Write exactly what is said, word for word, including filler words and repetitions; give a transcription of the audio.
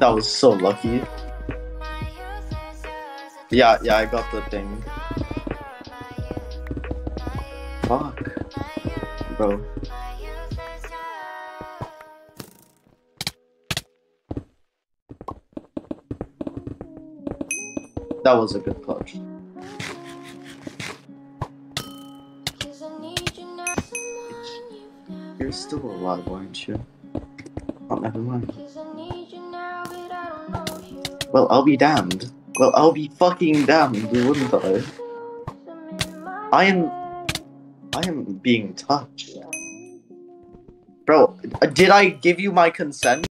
That was so lucky. Yeah, yeah, I got the thing. Fuck. Bro. That was a good clutch. You're still alive, aren't you? Oh, never mind. Well, I'll be damned. Well, I'll be fucking damned, wouldn't I? I am... I am being touched. Bro, did I give you my consent?